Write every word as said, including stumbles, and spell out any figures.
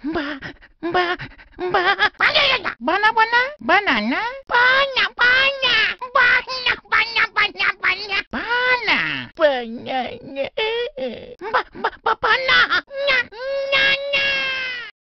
Ba, ba, ba. Bana bana, banana. Bana bana, bana bana bana bana. Bana, banana. Ba ba